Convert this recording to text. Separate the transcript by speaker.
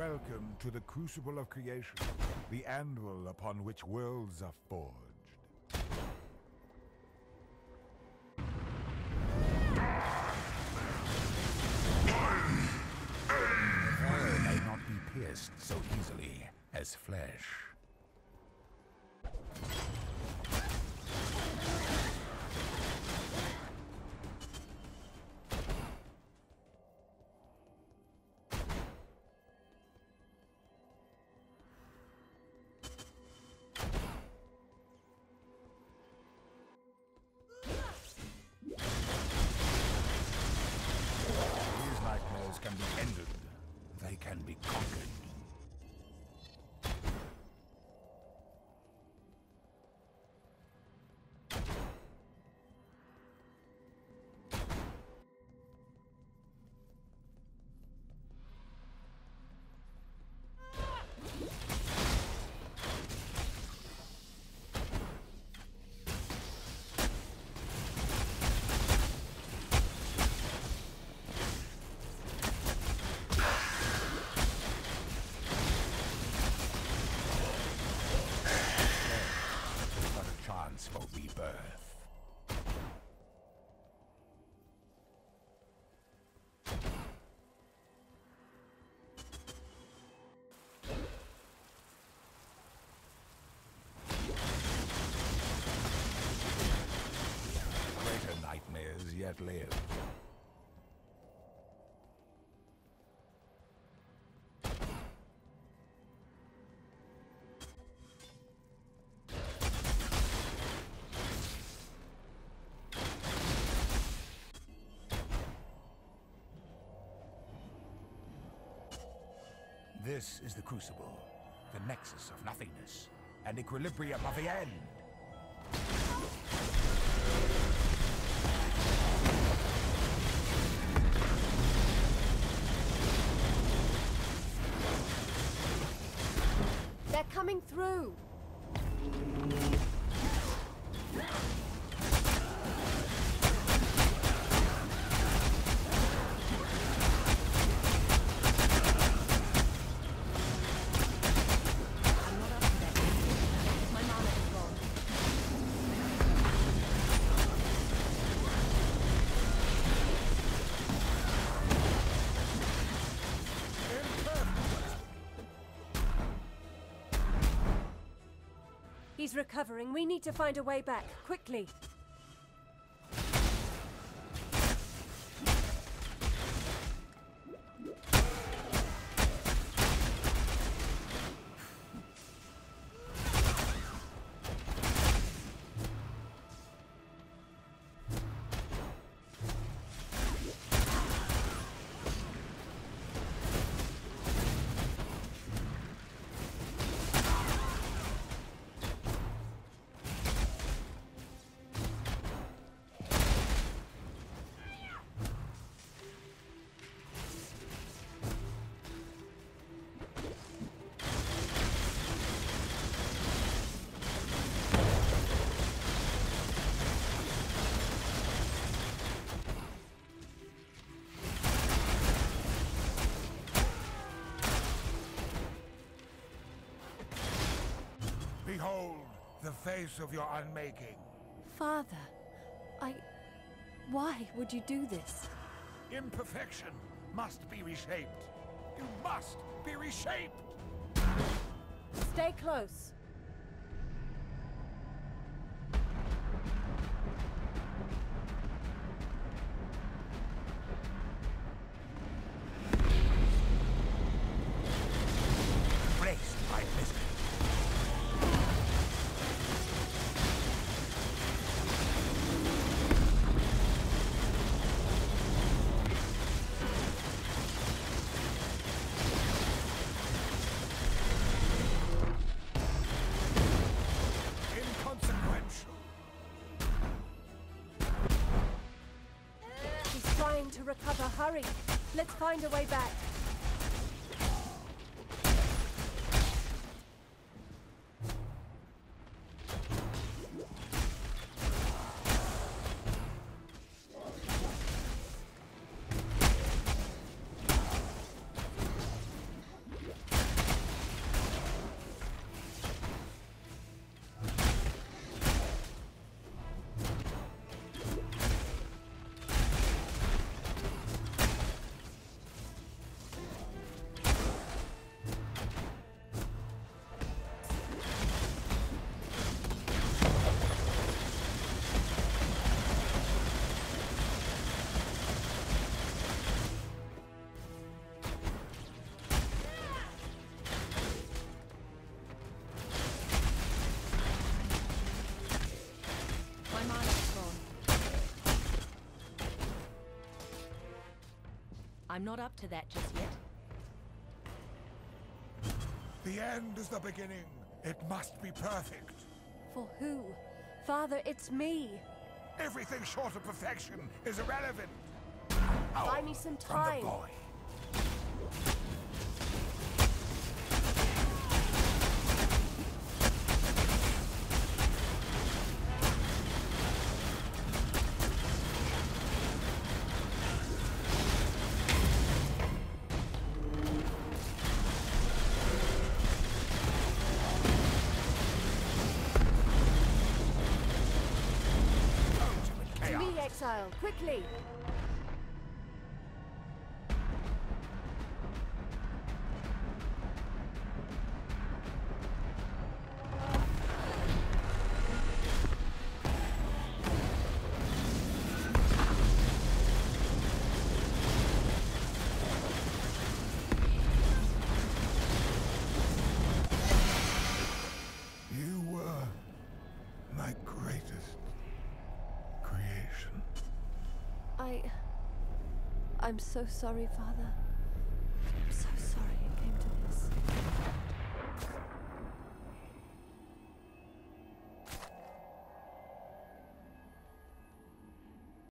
Speaker 1: Welcome to the Crucible of Creation, the anvil upon which worlds are forged. The veil may not be pierced so easily as flesh. Can be ended. They can be conquered. For rebirth. Greater nightmares yet live. This is the Crucible, the nexus of nothingness, and equilibrium of the end.
Speaker 2: They're coming through!
Speaker 3: He's recovering. We need to find a way back, quickly.
Speaker 1: Behold the face of your unmaking.
Speaker 3: Father, why would you do this?
Speaker 1: Imperfection must be reshaped. You must be reshaped!
Speaker 3: Stay close.
Speaker 1: Braced by mystery.
Speaker 3: Trying to recover. Hurry! Let's find a way back.
Speaker 2: I'm not up to that just yet.
Speaker 1: The end is the beginning. It must be perfect.
Speaker 3: For who? Father, it's me.
Speaker 1: Everything short of perfection is irrelevant.
Speaker 3: Buy me some
Speaker 1: From
Speaker 3: time.
Speaker 1: the boy.
Speaker 3: To me, exile, quickly!
Speaker 1: You were my greatest creation.
Speaker 3: I'm so sorry, Father. I'm so sorry it came to this.